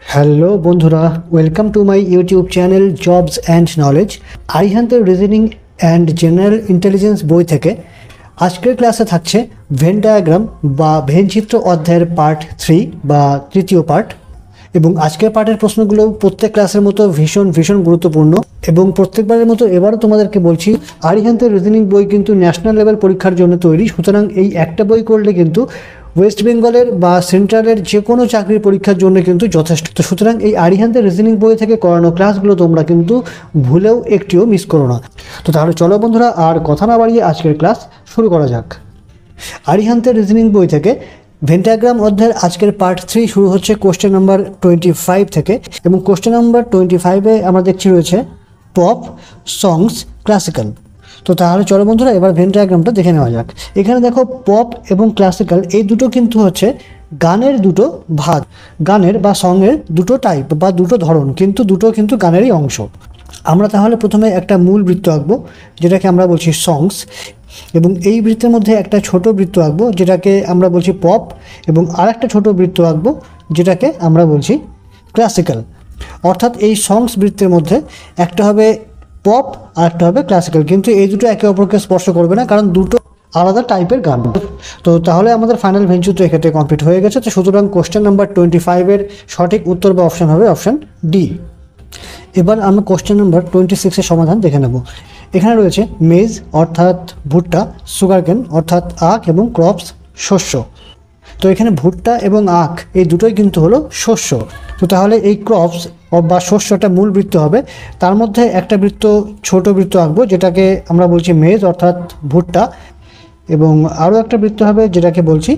Hello বন্ধুরা, welcome to my YouTube channel jobs and knowledge. আরিহান্তের reasoning and general intelligence বই থেকে আজকের ক্লাসে থাকছে ভেন ডায়াগ্রাম বা ভেনচিত্র অধ্যায়ের পার্ট 3 বা তৃতীয় পার্ট। এবং আজকের পার্টের প্রশ্নগুলো প্রত্যেক ক্লাসের মতো ভীষণ গুরুত্বপূর্ণ। এবং প্রত্যেকবারের মতো এবারও তোমাদেরকে বলছি, আরিহান্তের রিজনিং বই কিন্তু ন্যাশনাল লেভেল পরীক্ষার জন্য তৈরি। সুতরাং এই একটা বই করলে কিন্তু ওয়েস্ট বেঙ্গলের বা সেন্ট্রালের যে কোনো চাকরির পরীক্ষার জন্য কিন্তু যথেষ্ট। তো সুতরাং এই আরিহান্তের রিজনিং বই থেকে করানো ক্লাসগুলো তোমরা কিন্তু ভুলেও একটিও মিস করো না। তো তাহলে চলো বন্ধুরা, আর কথা না বাড়িয়ে আজকের ক্লাস শুরু করা যাক। আরিহান্তের রিজনিং বই থেকে ভেন ডায়াগ্রাম অধ্যায়ের আজকের পার্ট 3 শুরু হচ্ছে কোশ্চেন নাম্বার 25 থেকে। এবং কোশ্চেন নাম্বার 25-এ আমরা দেখছি রয়েছে পপ, সংস, ক্লাসিক্যাল। তো তাহলে চলো বন্ধুরা, এবার ভেন ডায়াগ্রামটা দেখে নেওয়া যাক। এখানে দেখো পপ এবং ক্লাসিক্যাল এই দুটো কিন্তু হচ্ছে গানের দুটো ভাগ, গানের বা সঙের দুটো টাইপ বা দুটো ধরন, কিন্তু দুটো কিন্তু গানেরই অংশ। আমরা তাহলে প্রথমে একটা মূল বৃত্ত আঁকবো যেটাকে আমরা বলছি সংস, এবং এই বৃত্তের মধ্যে একটা ছোট বৃত্ত আঁকবো যেটাকে আমরা বলছি পপ, এবং আরেকটা ছোট বৃত্ত আঁকবো যেটাকে আমরা বলছি ক্লাসিক্যাল। অর্থাৎ এই সংস বৃত্তের মধ্যে একটা হবে পপ আর একটা হবে ক্লাসিক্যাল, কিন্তু এই দুটো একে অপরকে স্পর্শ করবে না, কারণ দুটো আলাদা টাইপের গান। তো তাহলে আমাদের ফাইনাল ভেনচিত্র এক্ষেত্রে কমপ্লিট হয়ে গেছে। তো সুতরাং কোশ্চেন নাম্বার 25-এর সঠিক উত্তর বা অপশান হবে অপশান ডি। এবার আমরা কোশ্চেন নাম্বার 26-এর সমাধান দেখে নেব। এখানে রয়েছে মেজ অর্থাৎ ভুট্টা, সুগারকেন অর্থাৎ আখ, এবং ক্রপস শস্য। তো এখানে ভুট্টা এবং আখ এই দুটোই কিন্তু হলো শস্য। তো তাহলে এই ক্রপস বা শস্যটা মূল বৃত্ত হবে, তার মধ্যে একটা বৃত্ত ছোট বৃত্ত আঁকবো যেটাকে আমরা বলছি মেজ অর্থাৎ ভুট্টা, এবং আরও একটা বৃত্ত হবে যেটাকে বলছি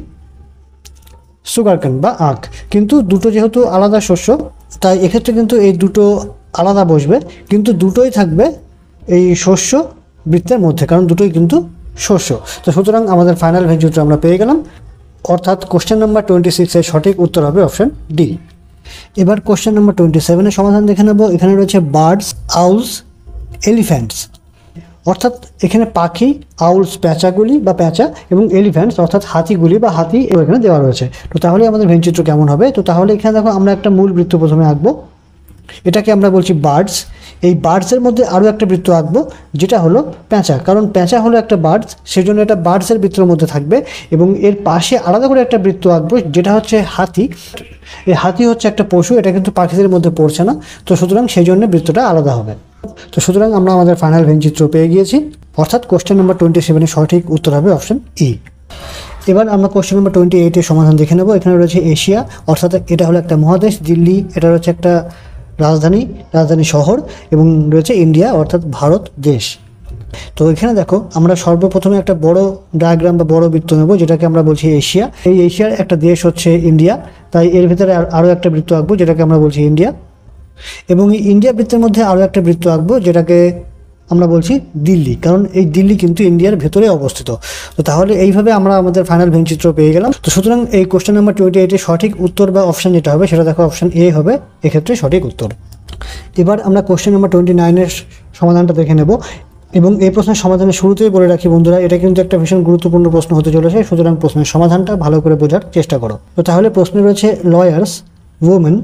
সুগারকেন বা আখ। কিন্তু দুটো যেহেতু আলাদা শস্য, তাই এক্ষেত্রে কিন্তু এই দুটো আলাদা বসবে, কিন্তু দুটোই থাকবে এই শস্য বৃত্তের মধ্যে, কারণ দুটোই কিন্তু শস্য। তো সুতরাং আমাদের ফাইনাল ভেনচিত্র আমরা পেয়ে গেলাম, অর্থাৎ কোশ্চেন নাম্বার 26-এর সঠিক উত্তর হবে অপশান ডি। এবার কোশ্চেন নাম্বার 27-এর সমাধান দেখে নেব। এখানে রয়েছে বার্ডস, আউলস, এলিফ্যান্টস। অর্থাৎ এখানে পাখি, আউলস প্যাঁচাগুলি বা প্যাঁচা, এবং এলিফ্যান্টস অর্থাৎ হাতিগুলি বা হাতি এখানে দেওয়া রয়েছে। তো তাহলে আমাদের ভেনচিত্র কেমন হবে? তো তাহলে এখানে দেখো আমরা একটা মূল বৃত্ত প্রথমে আঁকবো, এটাকে আমরা বলছি বার্ডস। এই বার্ডসের মধ্যে আরও একটা বৃত্ত আঁকবো যেটা হলো প্যাঁচা, কারণ প্যাঁচা হলো একটা বার্ডস, সেই জন্য এটা বার্ডসের বৃত্তের মধ্যে থাকবে। এবং এর পাশে আলাদা করে একটা বৃত্ত আঁকবো যেটা হচ্ছে হাতি। এই হাতি হচ্ছে একটা পশু, এটা কিন্তু পাখিদের মধ্যে পড়ছে না, তো সুতরাং সেই জন্য বৃত্তটা আলাদা হবে। তো সুতরাং আমরা আমাদের ফাইনাল ভেনচিত্র পেয়ে গিয়েছি, অর্থাৎ কোশ্চেন নাম্বার 27-এর সঠিক উত্তর হবে অপশান ই। এবার আমরা কোশ্চেন নাম্বার 28-এর সমাধান দেখে নেব। এখানে রয়েছে এশিয়া, অর্থাৎ এটা হলো একটা মহাদেশ, দিল্লি এটা রয়েছে একটা রাজধানী শহর, এবং রয়েছে ইন্ডিয়া অর্থাৎ ভারত দেশ। তো এখানে দেখো আমরা সর্বপ্রথমে একটা বড় ডায়াগ্রাম বা বড় বৃত্ত নেব যেটাকে আমরা বলছি এশিয়া। এই এশিয়ার একটা দেশ হচ্ছে ইন্ডিয়া, তাই এর ভিতরে আরও একটা বৃত্ত আঁকবো যেটাকে আমরা বলছি ইন্ডিয়া। এবং এই ইন্ডিয়া বৃত্তের মধ্যে আরও একটা বৃত্ত আঁকবো যেটাকে আমরা বলছি দিল্লি, কারণ এই দিল্লি কিন্তু ইন্ডিয়ার ভেতরে অবস্থিত। তো তাহলে এইভাবে আমরা আমাদের ফাইনাল ভেনচিত্র পেয়ে গেলাম। তো সুতরাং এই কোশ্চেন নাম্বার 28-এর সঠিক উত্তর বা অপশান যেটা হবে সেটা দেখো অপশান এ হবে এক্ষেত্রে সঠিক উত্তর। এবার আমরা কোশ্চেন নাম্বার 29-এর সমাধানটা দেখে নেব। এবং এই প্রশ্নের সমাধানের শুরুতেই বলে রাখি বন্ধুরা, এটা কিন্তু একটা ভীষণ গুরুত্বপূর্ণ প্রশ্ন হতে চলেছে, সুতরাং প্রশ্নের সমাধানটা ভালো করে বোঝার চেষ্টা করো। তো তাহলে প্রশ্নে রয়েছে লয়ার্স, ওমেন,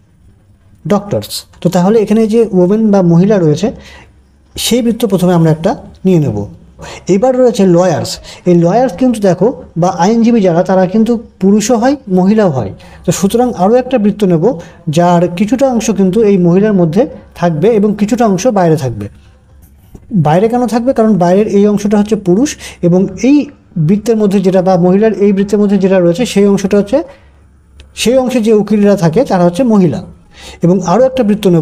ডক্টরস। তো তাহলে এখানে যে ওমেন বা মহিলা রয়েছে সেই বৃত্ত প্রথমে আমরা একটা নিয়ে নেব। এবার রয়েছে লয়ার্স। এই লয়ার্স কিন্তু দেখো বা আইনজীবী যারা, তারা কিন্তু পুরুষও হয় মহিলাও হয়। তো সুতরাং আরও একটা বৃত্ত নেব যার কিছুটা অংশ কিন্তু এই মহিলার মধ্যে থাকবে এবং কিছুটা অংশ বাইরে থাকবে। বাইরে কেন থাকবে? কারণ বাইরের এই অংশটা হচ্ছে পুরুষ, এবং এই বৃত্তের মধ্যে যেটা বা মহিলার এই বৃত্তের মধ্যে যেটা রয়েছে সেই অংশটা হচ্ছে, সেই অংশে যে উকিলরা থাকে তারা হচ্ছে মহিলা। এবং আরও একটা বৃত্ত নেব,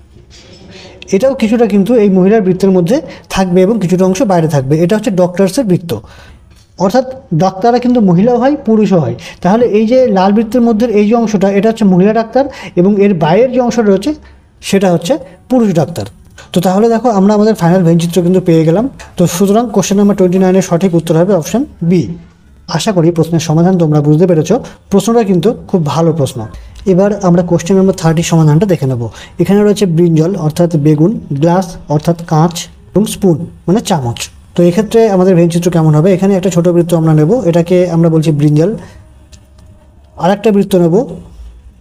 এটাও কিছুটা কিন্তু এই মহিলার বৃত্তের মধ্যে থাকবে এবং কিছুটা অংশ বাইরে থাকবে। এটা হচ্ছে ডক্টরসের বৃত্ত, অর্থাৎ ডাক্তাররা কিন্তু মহিলাও হয় পুরুষও হয়। তাহলে এই যে লাল বৃত্তের মধ্যে এই যে অংশটা, এটা হচ্ছে মহিলা ডাক্তার, এবং এর বাইরের যে অংশটা রয়েছে সেটা হচ্ছে পুরুষ ডাক্তার। তো তাহলে দেখো আমরা আমাদের ফাইনাল ভেনচিত্র কিন্তু পেয়ে গেলাম। তো সুতরাং কোশ্চেন নাম্বার 29-এর সঠিক উত্তর হবে অপশান বি। আশা করি প্রশ্নের সমাধান তোমরা বুঝতে পেরেছ। প্রশ্নটা কিন্তু খুব ভালো প্রশ্ন। এবার আমরা কোশ্চেন নাম্বার 30 সমাধানটা দেখে নেব। এখানে রয়েছে ব্রিঞ্জল অর্থাৎ বেগুন, গ্লাস অর্থাৎ কাঁচ, এবং স্পুন মানে চামচ। তো এক্ষেত্রে আমাদের ভেনচিত্র কেমন হবে? এখানে একটা ছোট বৃত্ত আমরা নেব, এটাকে আমরা বলছি ব্রিঞ্জল। আর একটা বৃত্ত নেব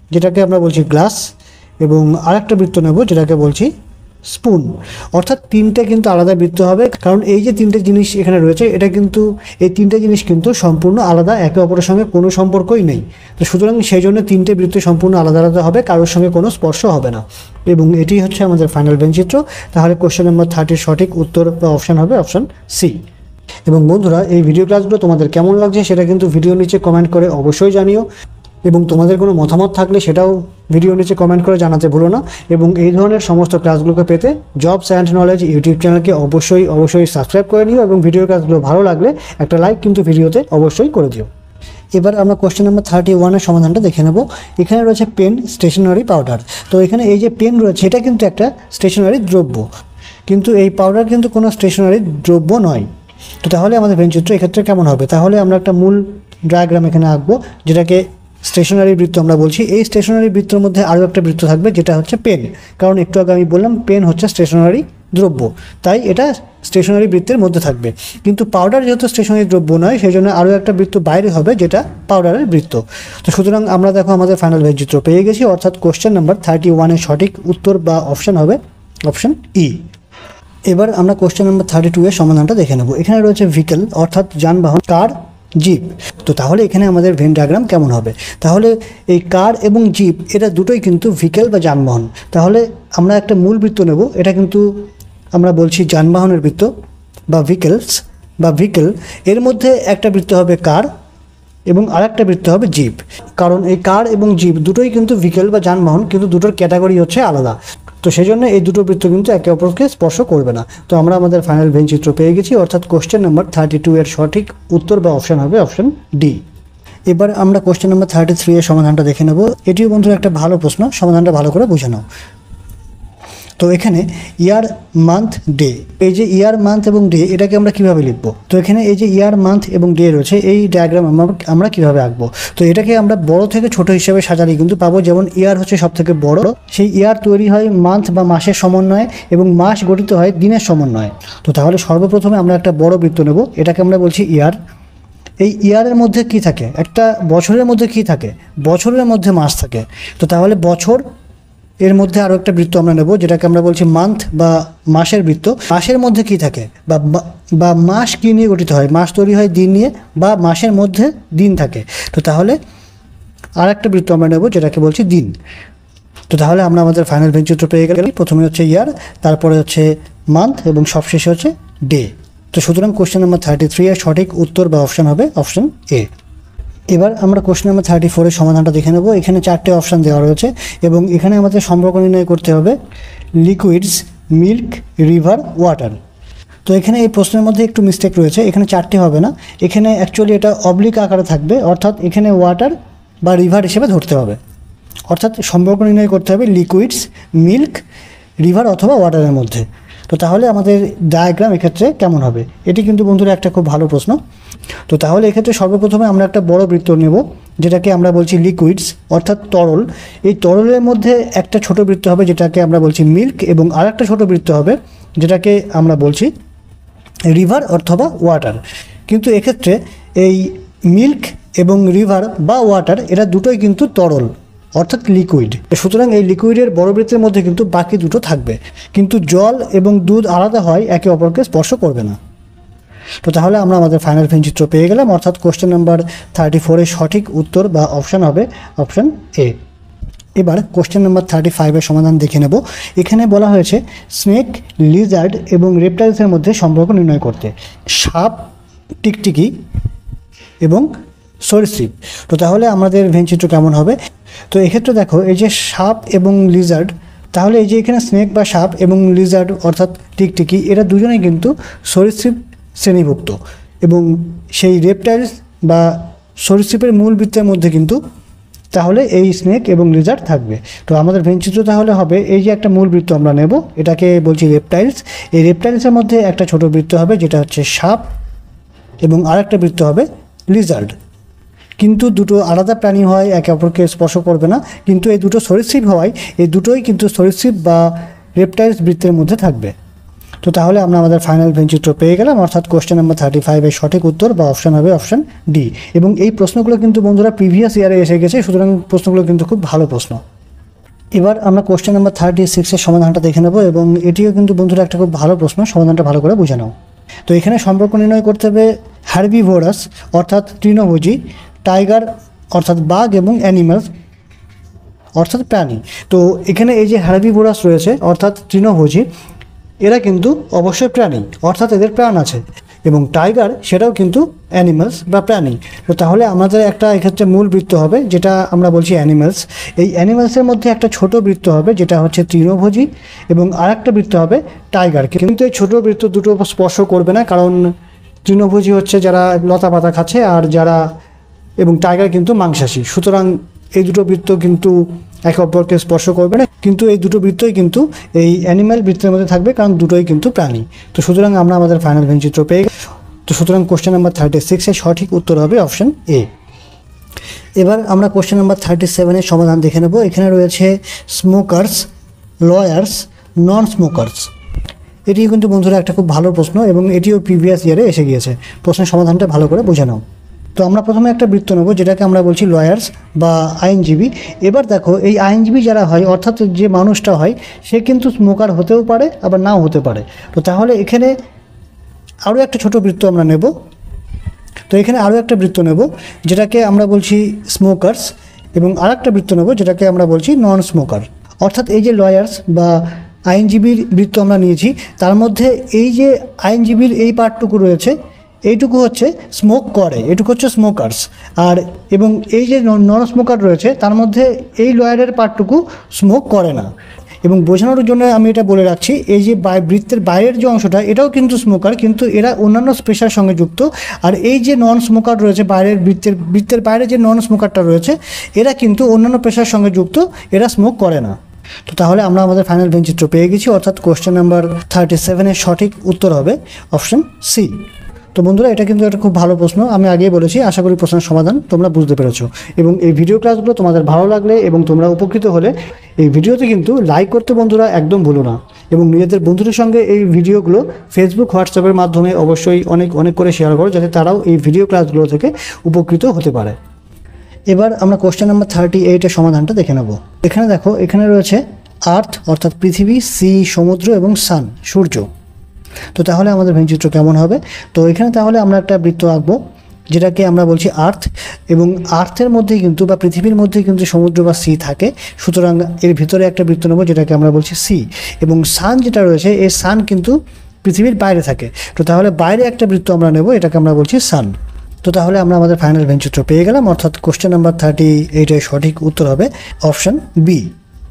যেটাকে আমরা বলছি গ্লাস, এবং আরেকটা বৃত্ত নেব যেটাকে বলছি স্পুন। অর্থাৎ তিনটে কিন্তু আলাদা বৃত্ত হবে, কারণ এই যে তিনটে জিনিস এখানে রয়েছে এটা কিন্তু, এই তিনটে জিনিস কিন্তু সম্পূর্ণ আলাদা, একে অপরের সঙ্গে কোনো সম্পর্কই নেই। তো সুতরাং সেই জন্য তিনটে বৃত্ত সম্পূর্ণ আলাদা আলাদা হবে, কারোর সঙ্গে কোনো স্পর্শ হবে না। এবং এটি হচ্ছে আমাদের ফাইনাল ভেনচিত্র। তাহলে কোশ্চেন নাম্বার 30 সঠিক উত্তর বা অপশান হবে অপশান সি। এবং বন্ধুরা, এই ভিডিও ক্লাসগুলো তোমাদের কেমন লাগছে সেটা কিন্তু ভিডিও নিচে কমেন্ট করে অবশ্যই জানিও, এবং তোমাদের কোনো মতামত থাকলে সেটাও ভিডিও নিচে কমেন্ট করে জানাতে ভুলো না। এবং এই ধরনের সমস্ত ক্লাসগুলোকে পেতে জবস অ্যান্ড নলেজ ইউটিউব চ্যানেলকে অবশ্যই সাবস্ক্রাইব করে নিও, এবং ভিডিও ক্লাসগুলো ভালো লাগলে একটা লাইক কিন্তু ভিডিওতে অবশ্যই করে দিও। এবার আমরা কোশ্চেন নাম্বার 31-এর সমাধানটা দেখে নেব। এখানে রয়েছে পেন, স্টেশনারি, পাউডার। তো এখানে এই যে পেন রয়েছে এটা কিন্তু একটা স্টেশনারি দ্রব্য, কিন্তু এই পাউডার কিন্তু কোনো স্টেশনারি দ্রব্য নয়। তো তাহলে আমাদের ভেনচিত্র এক্ষেত্রে কেমন হবে? তাহলে আমরা একটা মূল ডায়াগ্রাম এখানে আঁকবো, যেটাকে স্টেশনারি বৃত্ত আমরা বলছি। এই স্টেশনারি বৃত্তের মধ্যে আরও একটা বৃত্ত থাকবে যেটা হচ্ছে পেন, কারণ একটু আগে আমি বললাম পেন হচ্ছে স্টেশনারি দ্রব্য, তাই এটা স্টেশনারি বৃত্তের মধ্যে থাকবে। কিন্তু পাউডার যেহেতু স্টেশনারি দ্রব্য নয়, সেই জন্য আরও একটা বৃত্ত বাইরে হবে যেটা পাউডারের বৃত্ত। তো সুতরাং আমরা দেখো আমাদের ফাইনাল ভেনচিত্র পেয়ে গেছি, অর্থাৎ কোশ্চেন নাম্বার 31-এর সঠিক উত্তর বা অপশান হবে অপশান ই। এবার আমরা কোশ্চেন নাম্বার 32-এর সমাধানটা দেখে নেব। এখানে রয়েছে ভেহিকেল অর্থাৎ যানবাহন, কার, জিপ। তো তাহলে এখানে আমাদের ভেন ডায়াগ্রাম কেমন হবে? তাহলে এই কার এবং জিপ এটা দুটোই কিন্তু ভেহিকেল বা যানবাহন। তাহলে আমরা একটা মূল বৃত্ত নেব, এটা কিন্তু আমরা বলছি যানবাহনের বৃত্ত বা ভেহিকেল। এর মধ্যে একটা বৃত্ত হবে কার এবং আরেকটা বৃত্ত হবে জিপ, কারণ এই কার এবং জিপ দুটোই কিন্তু ভেহিকেল বা যানবাহন, কিন্তু দুটোর ক্যাটাগরি হচ্ছে আলাদা। তো সেই জন্য এই দুটো বৃত্ত কিন্তু একে অপরকে স্পর্শ করবে না। তো আমরা আমাদের ফাইনাল ভেনচিত্র পেয়ে গেছি, অর্থাৎ কোশ্চেন নাম্বার 32-এর সঠিক উত্তর বা অপশান হবে অপশান ডি। এবার আমরা কোশ্চেন নাম্বার 33-এর সমাধানটা দেখে নেব। এটিও বন্ধুরা একটা ভালো প্রশ্ন, সমাধানটা ভালো করে বুঝে নাও। তো এখানে ইয়ার, মান্থ, ডে, এই যে ইয়ার, মান্থ এবং ডে এটাকে আমরা কিভাবে লিখব? তো এখানে এই যে ইয়ার, মান্থ এবং ডে রয়েছে, এই ডায়াগ্রাম আমরা কিভাবে আঁকবো? তো এটাকে আমরা বড় থেকে ছোট হিসেবে সাজালে কিন্তু পাবো, যেমন ইয়ার হচ্ছে সব থেকে বড়, সেই ইয়ার তৈরি হয় মান্থ বা মাসের সমন্বয়ে, এবং মাস গঠিত হয় দিনের সমন্বয়ে। তো তাহলে সর্বপ্রথমে আমরা একটা বড় বৃত্ত নেব, এটাকে আমরা বলছি ইয়ার। এই ইয়ারের মধ্যে কি থাকে? একটা বছরের মধ্যে কি থাকে? বছরের মধ্যে মাস থাকে। তো তাহলে বছর, এর মধ্যে আরও একটা বৃত্ত আমরা নেব যেটাকে আমরা বলছি মান্থ বা মাসের বৃত্ত। মাসের মধ্যে কি থাকে বা মাস কী নিয়ে গঠিত হয়? মাস তৈরি হয় দিন নিয়ে, বা মাসের মধ্যে দিন থাকে। তো তাহলে আর একটা বৃত্ত আমরা নেব যেটাকে বলছি দিন। তো তাহলে আমরা আমাদের ফাইনাল ভেনচিত্র পেয়ে গেলাম। প্রথমে হচ্ছে ইয়ার, তারপরে হচ্ছে মান্থ, এবং সবশেষে হচ্ছে ডে। তো সুতরাং কোশ্চেন নাম্বার 33-এর সঠিক উত্তর বা অপশান হবে অপশান এ। এবার আমরা কোশ্চেন নাম্বার 34-এর সমাধানটা দেখে নেব। এখানে 4টে অপশান দেওয়া রয়েছে, এবং এখানে আমাদের সম্পর্ক নির্ণয় করতে হবে লিকুইডস, মিল্ক, রিভার, ওয়াটার। তো এখানে এই প্রশ্নের মধ্যে একটু মিস্টেক রয়েছে, এখানে 4টে হবে না, এখানে অ্যাকচুয়ালি এটা অবলিক আকারে থাকবে, অর্থাৎ এখানে ওয়াটার বা রিভার হিসেবে ধরতে হবে। অর্থাৎ সম্পর্ক নির্ণয় করতে হবে লিকুইডস, মিল্ক, রিভার অথবা ওয়াটারের মধ্যে। তো তাহলে আমাদের ডায়াগ্রাম এক্ষেত্রে কেমন হবে? এটি কিন্তু বন্ধুরা একটা খুব ভালো প্রশ্ন। তো তাহলে এক্ষেত্রে সর্বপ্রথমে আমরা একটা বড় বৃত্ত নেব যেটাকে আমরা বলছি লিকুইডস অর্থাৎ তরল। এই তরলের মধ্যে একটা ছোট বৃত্ত হবে যেটাকে আমরা বলছি মিল্ক, এবং আরেকটা ছোট বৃত্ত হবে যেটাকে আমরা বলছি রিভার অথবা ওয়াটার। কিন্তু এক্ষেত্রে এই মিল্ক এবং রিভার বা ওয়াটার এরা দুটোই কিন্তু তরল অর্থাৎ লিকুইড। সুতরাং এই লিকুইডের বড় বৃত্তের মধ্যে কিন্তু বাকি দুটো থাকবে, কিন্তু জল এবং দুধ আলাদা হয়, একে অপরকে স্পর্শ করবে না। তো তাহলে আমরা আমাদের ফাইনাল ভেনচিত্র পেয়ে গেলাম, অর্থাৎ কোশ্চেন নাম্বার 34-এর সঠিক উত্তর বা অপশান হবে অপশান এ। এবার কোশ্চেন নাম্বার 35-এর সমাধান দেখে নেব। এখানে বলা হয়েছে স্নেক, লিজার্ড এবং রেপটাইলসের মধ্যে সম্পর্ক নির্ণয় করতে। সাপ, টিকটিকি এবং সরীসৃপ। তো তাহলে আমাদের ভেনচিত্র কেমন হবে? তো এক্ষেত্রে দেখো এই যে সাপ এবং লিজার্ড, তাহলে এই যে এখানে স্নেক বা সাপ এবং লিজার্ড অর্থাৎ টিকটিকি এরা দুজনেই কিন্তু সরীসৃপ শ্রেণীভুক্ত, এবং সেই রেপটাইলস বা সরীসৃপের মূল বৃত্তের মধ্যে কিন্তু তাহলে এই স্নেক এবং লিজার্ড থাকবে। তো আমাদের ভেনচিত্র তাহলে হবে এই যে একটা মূল বৃত্ত আমরা নেব, এটাকে বলছি রেপটাইলস। এই রেপটাইলসের মধ্যে একটা ছোট বৃত্ত হবে যেটা হচ্ছে সাপ, এবং আরেকটা বৃত্ত হবে লিজার্ড। কিন্তু দুটো আলাদা প্রাণী হয়, একে অপরকে স্পর্শ করবে না, কিন্তু এই দুটো সরীসৃপ হওয়ায় এই দুটোই কিন্তু সরীসৃপ বা রেপটাইলস বৃত্তের মধ্যে থাকবে। তো তো তাহলে আমরা আমাদের ফাইনাল ভেঞ্চিত্র পেয়ে গেলাম, অর্থাৎ কোশ্চেন নাম্বার 35 এর সঠিক উত্তর বা অপশন হবে অপশন ডি। এবং এই প্রশ্নগুলো কিন্তু বন্ধুরা প্রিভিয়াস ইয়ারে এসে গেছে, সুতরাং প্রশ্নগুলো কিন্তু খুব ভালো প্রশ্ন। এবার আমরা কোশ্চেন নাম্বার 36 এর সমাধানটা দেখে নেব, এবং এটিও কিন্তু বন্ধুরা একটা খুব ভালো প্রশ্ন, সমাধানটা ভালো করে বুঝে নাও। তো এখানে সম্পর্ক নির্ণয় করতে হবে হার্বিভোরাস অর্থাৎ তৃণভোজী, টাইগার অর্থাৎ বাঘ এবং অ্যানিমালস অর্থাৎ প্রাণী। তো এখানে এই যে হার্বিভোরাস রয়েছে অর্থাৎ তৃণভোজী, এরা কিন্তু অবশ্যই প্রাণী, অর্থাৎ এদের প্রাণ আছে। এবং টাইগার সেটাও কিন্তু অ্যানিমালস বা প্রাণী। তো তাহলে আমাদের একটা এক্ষেত্রে মূল বৃত্ত হবে যেটা আমরা বলছি অ্যানিমালস। এই অ্যানিমালসের মধ্যে একটা ছোট বৃত্ত হবে যেটা হচ্ছে তৃণভোজী, এবং আর একটা বৃত্ত হবে টাইগার। কিন্তু এই ছোটো বৃত্ত দুটো স্পর্শ করবে না, কারণ তৃণভোজী হচ্ছে যারা লতা পাতা খাচ্ছে, আর যারা এবং টাইগার কিন্তু মাংসাশী। সুতরাং এই দুটো বৃত্ত কিন্তু একে অপরকে স্পর্শ করবে না, কিন্তু এই দুটো বৃত্তই কিন্তু এই অ্যানিম্যাল বৃত্তের মধ্যে থাকবে, কারণ দুটোই কিন্তু প্রাণী। তো সুতরাং আমরা আমাদের ফাইনাল ভেঞ্চিত্র পেয়ে গেলাম। তো সুতরাং কোশ্চেন নাম্বার 36 এর সঠিক উত্তর হবে অপশন এ। এবার আমরা কোশ্চেন নাম্বার 37 এর সমাধান দেখে নেব। এখানে রয়েছে স্মোকার্স, লয়ার্স, নন স্মোকার্স। এটিও কিন্তু বন্ধুরা একটা খুব ভালো প্রশ্ন, এবং এটিও প্রিভিয়াস ইয়ারে এসে গিয়েছে। প্রশ্নের সমাধানটা ভালো করে বুঝে নাও। তো আমরা প্রথমে একটা বৃত্ত নেব যেটাকে আমরা বলছি লয়ার্স বা আইনজীবী। এবার দেখো এই আইনজীবী যারা হয়, অর্থাৎ যে মানুষটা হয়, সে কিন্তু স্মোকার হতেও পারে আবার নাও হতে পারে। তো তাহলে এখানে আরও একটা ছোট বৃত্ত আমরা নেব। তো এখানে আরও একটা বৃত্ত নেব যেটাকে আমরা বলছি স্মোকার্স, এবং আর একটা বৃত্ত নেব যেটাকে আমরা বলছি নন স্মোকার। অর্থাৎ এই যে লয়ার্স বা আইনজীবীর বৃত্ত আমরা নিয়েছি, তার মধ্যে এই যে আইনজীবীর এই পার্টটুকু রয়েছে, এইটুকু হচ্ছে স্মোক করে, এটুকু হচ্ছে স্মোকার্স। আর এবং এই যে নন স্মোকার রয়েছে তার মধ্যে এই লয়ারের পার্টটুকু স্মোক করে না। এবং বোঝানোর জন্য আমি এটা বলে রাখছি, এই যে বৃত্তের বাইরের যে অংশটা এটাও কিন্তু স্মোকার, কিন্তু এরা অন্যান্য পেশার সঙ্গে যুক্ত। আর এই যে নন স্মোকার রয়েছে বাইরের বৃত্তের বাইরে যে নন স্মোকারটা রয়েছে, এরা কিন্তু অন্যান্য পেশার সঙ্গে যুক্ত, এরা স্মোক করে না। তো তাহলে আমরা আমাদের ফাইনাল ভেঞ্চিত্র পেয়ে গেছি, অর্থাৎ কোশ্চেন নাম্বার 37 এর সঠিক উত্তর হবে অপশন সি। তো বন্ধুরা এটা কিন্তু একটা খুব ভালো প্রশ্ন, আমি আগেই বলেছি। আশা করি প্রশ্নের সমাধান তোমরা বুঝতে পেরেছো। এবং এই ভিডিও ক্লাসগুলো তোমাদের ভালো লাগলে এবং তোমরা উপকৃত হলে এই ভিডিওতে কিন্তু লাইক করতে বন্ধুরা একদম ভুলো না, এবং নিজেদের বন্ধুদের সঙ্গে এই ভিডিওগুলো ফেসবুক, হোয়াটসঅ্যাপের মাধ্যমে অবশ্যই অনেক করে শেয়ার করো, যাতে তারাও এই ভিডিও ক্লাসগুলো থেকে উপকৃত হতে পারে। এবার আমরা কোশ্চেন নাম্বার 38 এর সমাধানটা দেখে নেব। এখানে দেখো, এখানে রয়েছে আর্থ অর্থাৎ পৃথিবী, সি সমুদ্র, এবং সান সূর্য। তো তাহলে আমাদের ভেঞ্চিত্র কেমন হবে? তো এখানে তাহলে আমরা একটা বৃত্ত আঁকবো যেটাকে আমরা বলছি আর্থ, এবং আর্থের মধ্যেই কিন্তু বা পৃথিবীর মধ্যেই কিন্তু সমুদ্র বা সি থাকে। সুতরাং এর ভিতরে একটা বৃত্ত নেব যেটাকে আমরা বলছি সি, এবং সান যেটা রয়েছে এই সান কিন্তু পৃথিবীর বাইরে থাকে। তো তাহলে বাইরে একটা বৃত্ত আমরা নেব, এটাকে আমরা বলছি সান। তো তাহলে আমরা আমাদের ফাইনাল ভেঞ্চিত্র পেয়ে গেলাম, অর্থাৎ কোশ্চেন নাম্বার 38 এর সঠিক উত্তর হবে অপশন বি।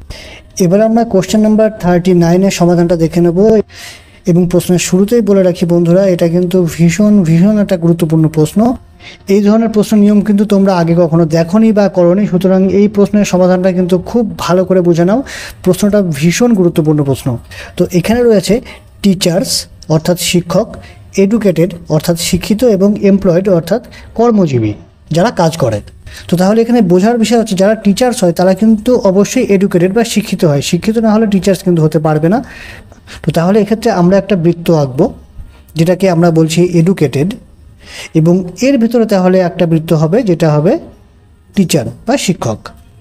এবার আমরা কোশ্চেন নাম্বার 39 এর সমাধানটা দেখে নেব। এবং প্রশ্নের শুরুতেই বলে রাখি বন্ধুরা, এটা কিন্তু ভীষণ একটা গুরুত্বপূর্ণ প্রশ্ন। এই ধরনের প্রশ্ন নিয়ম কিন্তু তোমরা আগে কখনো দেখোনি বা করোনি, সুতরাং এই প্রশ্নের সমাধানটা কিন্তু খুব ভালো করে বুঝে নাও। প্রশ্নটা ভীষণ গুরুত্বপূর্ণ প্রশ্ন। তো এখানে রয়েছে টিচার্স অর্থাৎ শিক্ষক, এডুকেটেড অর্থাৎ শিক্ষিত, এবং এমপ্লয়েড অর্থাৎ কর্মজীবী যারা কাজ করে। তো তাহলে এখানে বোঝার বিষয় হচ্ছে যারা টিচার্স হয় তারা কিন্তু অবশ্যই এডুকেটেড বা শিক্ষিত হয়, শিক্ষিত না হলে টিচার্স কিন্তু হতে পারবে না। তো তাহলে এক্ষেত্রে আমরা একটা বৃত্ত আঁকবো যেটাকে আমরা বলছি এডুকেটেড, এবং এর ভিতরে তাহলে একটা বৃত্ত হবে যেটা হবে টিচার বা শিক্ষক,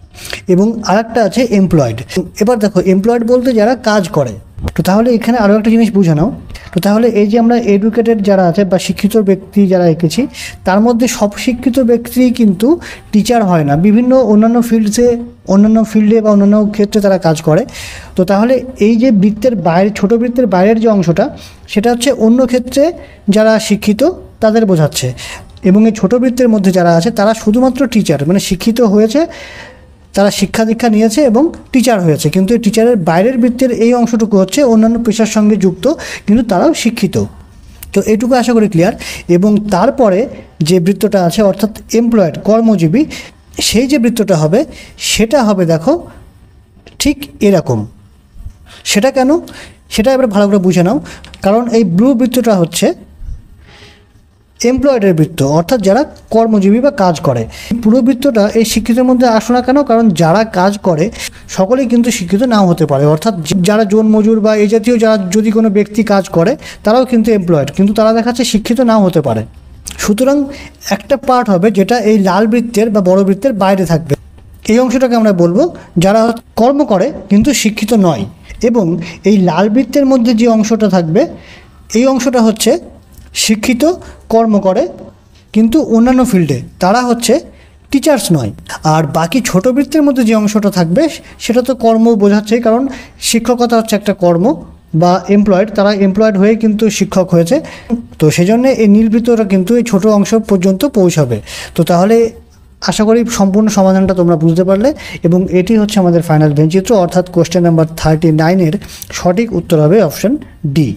এবং আরেকটা আছে এমপ্লয়েড। এবার দেখো এমপ্লয়েড বলতে যারা কাজ করে। তো তাহলে এখানে আরও একটা জিনিস বুঝে নাও। তো তাহলে এই যে আমরা এডুকেটেড যারা আছে বা শিক্ষিত ব্যক্তি যারা এঁকেছি, তার মধ্যে সব শিক্ষিত ব্যক্তি কিন্তু টিচার হয় না, বিভিন্ন অন্যান্য ফিল্ডে বা অন্যান্য ক্ষেত্রে তারা কাজ করে। তো তাহলে এই যে বৃত্তের বাইরে, ছোট বৃত্তের বাইরের যে অংশটা, সেটা হচ্ছে অন্য ক্ষেত্রে যারা শিক্ষিত তাদের বোঝাচ্ছে, এবং এই ছোট বৃত্তের মধ্যে যারা আছে তারা শুধুমাত্র টিচার, মানে শিক্ষিত হয়েছে, তারা শিক্ষা দীক্ষা নিয়েছে এবং টিচার হয়েছে, কিন্তু এই টিচারের বাইরের বৃত্তের এই অংশটুকু হচ্ছে অন্যান্য পেশার সঙ্গে যুক্ত, কিন্তু তারাও শিক্ষিত। তো এইটুকু আশা করি ক্লিয়ার। এবং তারপরে যে বৃত্তটা আছে অর্থাৎ এমপ্লয়েড কর্মজীবী, সেই যে বৃত্তটা হবে সেটা হবে দেখো ঠিক এরকম। সেটা কেন, সেটা এবার ভালো করে বুঝে নাও। কারণ এই ব্লু বৃত্তটা হচ্ছে এমপ্লয়েডের বৃত্ত, অর্থাৎ যারা কর্মজীবী বা কাজ করে। পুরো বৃত্তটা এই শিক্ষিতের মধ্যে আসো না কেন, কারণ যারা কাজ করে সকলেই কিন্তু শিক্ষিত নাও হতে পারে, অর্থাৎ যারা জোন মজুর বা এই জাতীয় যারা যদি কোনো ব্যক্তি কাজ করে তারাও কিন্তু এমপ্লয়েড, কিন্তু তারা দেখাচ্ছে শিক্ষিত নাও হতে পারে। সুতরাং একটা পার্ট হবে যেটা এই লাল বৃত্তের বা বড় বৃত্তের বাইরে থাকবে, এই অংশটাকে আমরা বলবো যারা কর্ম করে কিন্তু শিক্ষিত নয়। এবং এই লাল বৃত্তের মধ্যে যে অংশটা থাকবে এই অংশটা হচ্ছে শিক্ষিত, কর্ম করে কিন্তু অন্যান্য ফিল্ডে, তারা হচ্ছে টিচার্স নয়। আর বাকি ছোট বৃত্তের মধ্যে যে অংশটা থাকবে সেটা তো কর্ম বোঝাচ্ছেই, কারণ শিক্ষকতা হচ্ছে একটা কর্ম বা এমপ্লয়েড, তারা এমপ্লয়েড হয়ে কিন্তু শিক্ষক হয়েছে। তো সেই জন্যে এই নীল বৃত্তটা কিন্তু এই ছোটো অংশ পর্যন্ত পৌঁছাবে। তো তাহলে আশা করি সম্পূর্ণ সমাধানটা তোমরা বুঝতে পারলে, এবং এটি হচ্ছে আমাদের ফাইনাল ভেনচিত্র, অর্থাৎ কোশ্চেন নাম্বার 39-এর সঠিক উত্তর হবে অপশন ডি।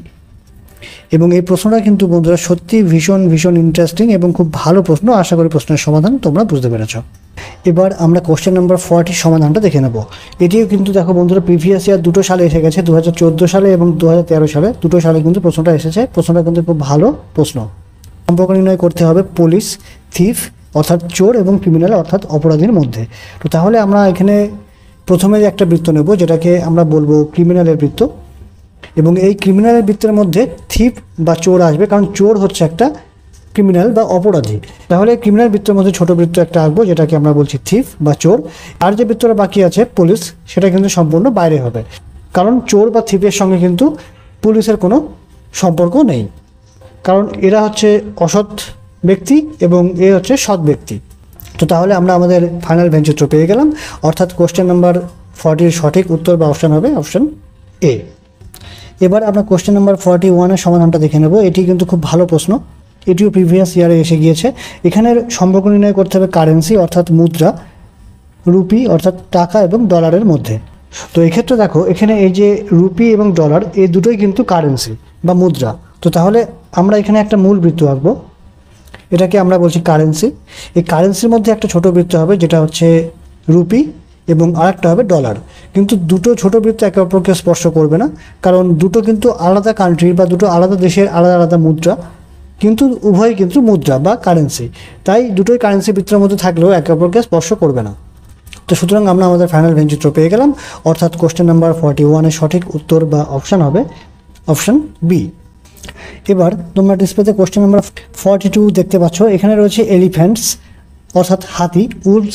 এবং এই প্রশ্নটা কিন্তু বন্ধুরা সত্যি ভীষণ ভীষণ ইন্টারেস্টিং এবং খুব ভালো প্রশ্ন। আশা করি প্রশ্নের সমাধান তোমরা বুঝতে পেরেছ। এবার আমরা কোশ্চেন নাম্বার 40 সমাধানটা দেখে নেব। এটিও কিন্তু দেখো বন্ধুরা প্রিভিয়াস ইয়ার দুটো সালে এসে গেছে, 2014 সালে এবং 2013 সালে, দুটো সালে কিন্তু প্রশ্নটা এসেছে। প্রশ্নটা কিন্তু খুব ভালো প্রশ্ন। সম্পর্ক নির্ণয় করতে হবে পুলিশ, থিফ অর্থাৎ চোর এবং ক্রিমিনাল অর্থাৎ অপরাধীর মধ্যে। তো তাহলে আমরা এখানে প্রথমে একটা বৃত্ত নেব যেটাকে আমরা বলবো ক্রিমিনালের বৃত্ত, এবং এই ক্রিমিনালের বৃত্তের মধ্যে থিফ বা চোর আসবে, কারণ চোর হচ্ছে একটা ক্রিমিনাল বা অপরাধী। তাহলে ক্রিমিনাল বৃত্তের মধ্যে ছোট বৃত্ত একটা আঁকবো যেটাকে আমরা বলছি থিফ বা চোর। আর যে বৃত্তটা বাকি আছে পুলিশ, সেটা কিন্তু সম্পূর্ণ বাইরে হবে, কারণ চোর বা থিফের সঙ্গে কিন্তু পুলিশের কোনো সম্পর্ক নেই, কারণ এরা হচ্ছে অসৎ ব্যক্তি এবং এ হচ্ছে সৎ ব্যক্তি। তো তাহলে আমরা আমাদের ফাইনাল ভেনচিত্র পেয়ে গেলাম, অর্থাৎ কোশ্চেন নাম্বার 40-এর সঠিক উত্তর বা অপশান হবে অপশান এ। এবার আমরা কোশ্চেন নাম্বার 41-এর সমাধানটা দেখে নেব। এটি কিন্তু খুব ভালো প্রশ্ন, এটিও প্রিভিয়াস ইয়ারে এসে গিয়েছে। এখানের সম্পর্ক নির্ণয় করতে হবে কারেন্সি অর্থাৎ মুদ্রা, রুপি অর্থাৎ টাকা এবং ডলারের মধ্যে। তো এক্ষেত্রে দেখো এখানে এই যে রুপি এবং ডলার এই দুটোই কিন্তু কারেন্সি বা মুদ্রা। তো তাহলে আমরা এখানে একটা মূল বৃত্ত আঁকবো, এটাকে আমরা বলছি কারেন্সি। এই কারেন্সির মধ্যে একটা ছোট বৃত্ত হবে যেটা হচ্ছে রুপি, এবং আরেকটা হবে ডলার। কিন্তু দুটো ছোট বৃত্ত একে অপরকে স্পর্শ করবে না, কারণ দুটো কিন্তু আলাদা কান্ট্রির বা দুটো আলাদা দেশের আলাদা আলাদা মুদ্রা, কিন্তু উভয়ই কিন্তু মুদ্রা বা কারেন্সি। তাই দুটোই কারেন্সি বৃত্তের মধ্যে থাকলেও একে অপরকে স্পর্শ করবে না। তো সুতরাং আমরা আমাদের ফাইনাল ভেনচিত্র পেয়ে গেলাম, অর্থাৎ কোশ্চেন নাম্বার 41-এর সঠিক উত্তর বা অপশান হবে অপশান বি। এবার তোমরা ডিসপ্লেতে কোশ্চেন নাম্বার 42 দেখতে পাচ্ছ। এখানে রয়েছে এলিফ্যান্টস অর্থাৎ হাতি, উলস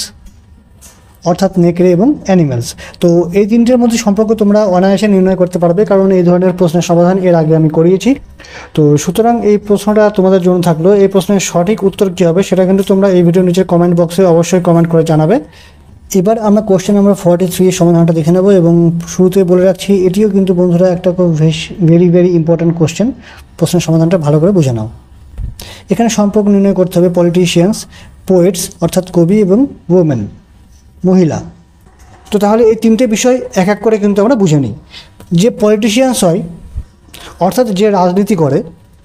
অর্থাৎ নেকড়ে এবং অ্যানিম্যালস। তো এই তিনটের মধ্যে সম্পর্ক তোমরা অনায়াসে নির্ণয় করতে পারবে, কারণ এই ধরনের প্রশ্নের সমাধান এর আগে আমি করিয়েছি। তো সুতরাং এই প্রশ্নটা তোমাদের জন্য থাকলো। এই প্রশ্নের সঠিক উত্তর কী হবে সেটা কিন্তু তোমরা এই ভিডিওর নিচে কমেন্ট বক্সে অবশ্যই কমেন্ট করে জানাবে। এবার আমরা কোশ্চেন নাম্বার 43-এর সমাধানটা দেখে নেব, এবং শুরুতে বলে রাখছি এটিও কিন্তু বন্ধুরা একটা খুব ভেরি ভেরি ইম্পর্ট্যান্ট কোশ্চেন। প্রশ্নের সমাধানটা ভালো করে বুঝে নাও। এখানে সম্পর্ক নির্ণয় করতে হবে পলিটিশিয়ানস, পোয়েটস অর্থাৎ কবি এবং ওমেন মহিলা। তো তাহলে এই তিনটে বিষয় এক এক করে কিন্তু আমরা বুঝে নিই। যে পলিটিশিয়ানস হয় অর্থাৎ যে রাজনীতি করে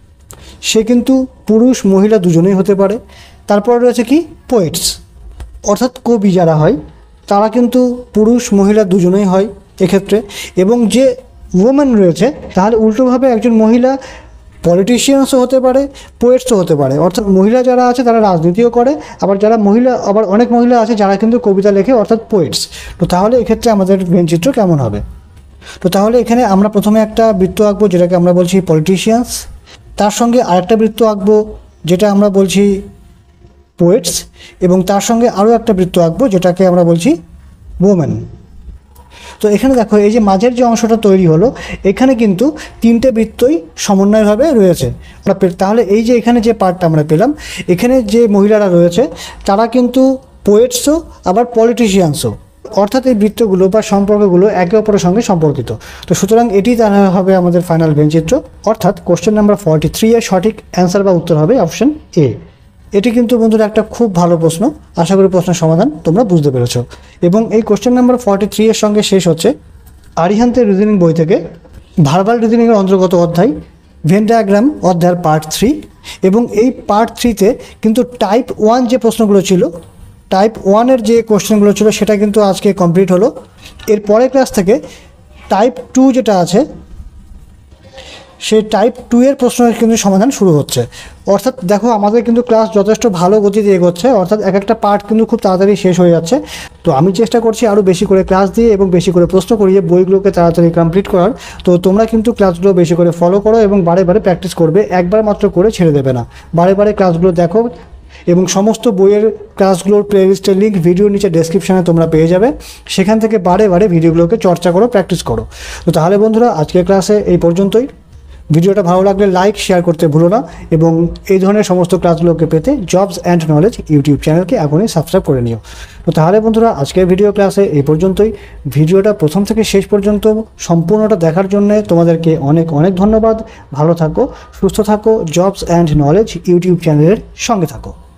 সে কিন্তু পুরুষ মহিলা দুজনেই হতে পারে। তারপর রয়েছে কি পোয়েটস অর্থাৎ কবি যারা হয় তারা কিন্তু পুরুষ মহিলা দুজনেই হয় এক্ষেত্রে। এবং যে ওমেন রয়েছে তাহলে উল্টোভাবে একজন মহিলা পলিটিশিয়ানসও হতে পারে, পোয়েটসও হতে পারে। অর্থাৎ মহিলা যারা আছে তারা রাজনীতিও করে, আবার অনেক মহিলা আছে যারা কিন্তু কবিতা লেখে অর্থাৎ পোয়েটস। তো তাহলে এক্ষেত্রে আমাদের ভেনচিত্র কেমন হবে? তো তাহলে এখানে আমরা প্রথমে একটা বৃত্ত আঁকবো যেটাকে আমরা বলছি পলিটিশিয়ানস, তার সঙ্গে আরেকটা বৃত্ত আঁকবো যেটা আমরা বলছি পোয়েটস, এবং তার সঙ্গে আরও একটা বৃত্ত আঁকবো যেটাকে আমরা বলছি ওমেন। তো এখানে দেখো এই যে মাঝের যে অংশটা তৈরি হলো এখানে কিন্তু তিনটে বৃত্তই সমন্বয়ভাবে রয়েছে। তাহলে এই যে এখানে যে পার্টটা আমরা পেলাম, এখানে যে মহিলারা রয়েছে তারা কিন্তু পোয়েটসও আবার পলিটিশিয়ানসও, অর্থাৎ এই বৃত্তগুলো বা সম্পর্কগুলো একে অপরের সঙ্গে সম্পর্কিত। তো সুতরাং এটি তাহলে হবে আমাদের ফাইনাল ভেনচিত্র, অর্থাৎ কোশ্চেন নাম্বার 43-এর সঠিক অ্যান্সার বা উত্তর হবে অপশন এ। এটি কিন্তু বন্ধুরা একটা খুব ভালো প্রশ্ন। আশা করি প্রশ্নের সমাধান তোমরা বুঝতে পেরেছ। এবং এই কোশ্চেন নাম্বার 43-এর সঙ্গে শেষ হচ্ছে আরিহান্তের রিজনিং বই থেকে ভার্বাল রিজনিংয়ের অন্তর্গত অধ্যায় ভেন ডায়াগ্রাম অধ্যায়ের পার্ট 3। এবং এই পার্ট 3-তে কিন্তু টাইপ 1 যে প্রশ্নগুলো ছিল, টাইপ 1-এর যে কোশ্চেনগুলো ছিল সেটা কিন্তু আজকে কমপ্লিট হলো। এর পরের ক্লাস থেকে টাইপ 2 যেটা আছে সেই টাইপ 2 এর প্রশ্নের কিন্তু সমাধান শুরু হচ্ছে। অর্থাৎ দেখো আমাদের কিন্তু ক্লাস যথেষ্ট ভালো গতিতে এগোচ্ছে, অর্থাৎ এক একটা পার্ট কিন্তু খুব তাড়াতাড়ি শেষ হয়ে যাচ্ছে। তো আমি চেষ্টা করছি আরও বেশি করে ক্লাস দিয়ে এবং বেশি করে প্রশ্ন করিয়ে বইগুলোকে তাড়াতাড়ি কমপ্লিট করার। তো তোমরা কিন্তু ক্লাসগুলো বেশি করে ফলো করো এবং বারে বারে প্র্যাকটিস করবে, একবার মাত্র করে ছেড়ে দেবে না, বারে বারে ক্লাসগুলো দেখো। এবং সমস্ত বইয়ের ক্লাসগুলোর প্লেলিস্টের লিঙ্ক ভিডিওর নিচে ডেসক্রিপশানে তোমরা পেয়ে যাবে, সেখান থেকে বারে বারে ভিডিওগুলোকে চর্চা করো, প্র্যাকটিস করো। তো তাহলে বন্ধুরা আজকের ক্লাসে এই পর্যন্তই। ভিডিওটা ভালো লাগলে লাইক শেয়ার করতে ভুলো না এবং এই ধরনের সমস্ত ক্লাসগুলোকে পেতে জবস অ্যান্ড নলেজ ইউটিউব চ্যানেলকে এখনই সাবস্ক্রাইব করে নিও। তো তাহলে বন্ধুরা আজকের ভিডিও ক্লাসে এই পর্যন্তই। ভিডিওটা প্রথম থেকে শেষ পর্যন্ত সম্পূর্ণটা দেখার জন্য তোমাদেরকে অনেক অনেক ধন্যবাদ। ভালো থাকো, সুস্থ থাকো, জবস অ্যান্ড নলেজ ইউটিউব চ্যানেলের সঙ্গে থাকো।